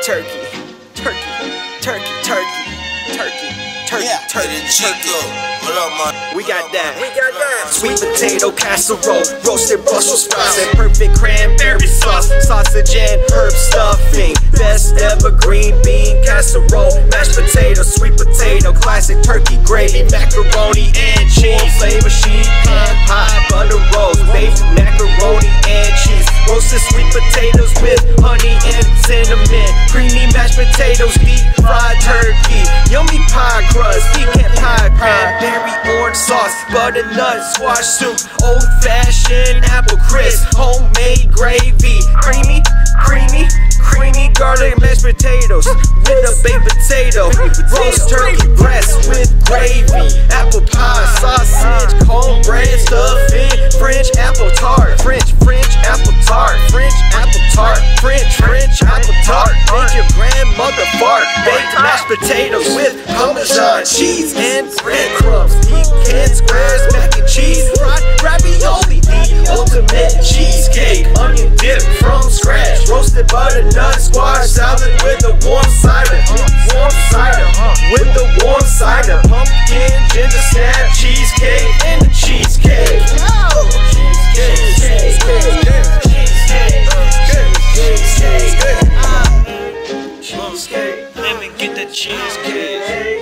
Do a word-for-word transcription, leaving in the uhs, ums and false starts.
turkey, turkey, turkey, turkey, turkey, turkey, yeah, turkey, Chico. What up, man? We got that. We got that. Sweet potato casserole, roasted Brussels sprouts, and perfect cranberry sauce, sausage and herb stuffing. Best ever green bean casserole, mashed potato, sweet potato, classic turkey gravy, macaroni and cheese, flavor sheet pan pie, butter rolls, baked macaroni and cheese, roasted sweet potatoes with honey and cinnamon, creamy mashed potatoes, deep fried turkey, yummy pie crust, pecan pie, cranberry orange sauce, butternut squash soup, old-fashioned apple crisp, homemade gravy, creamy, creamy, creamy garlic mashed potatoes with a baked potato, roast turkey breast with gravy, apple pie, sausage, cornbread stuffing, French apple tart, French, French apple tart, French apple tart, French, French apple tart, make your grandmother fart, baked mashed potatoes with Parmesan cheese and breadcrumbs, pecan squares, mac and cheese, fried ravioli, the ultimate cheesecake, onion dip from scratch, roasted butternut squash salad with a warm cider, warm cider, with the warm cider, pumpkin ginger snap cheesecake and the cheesecake, cheesecake, cheesecake, cheesecake, cheesecake, let me get the cheesecake.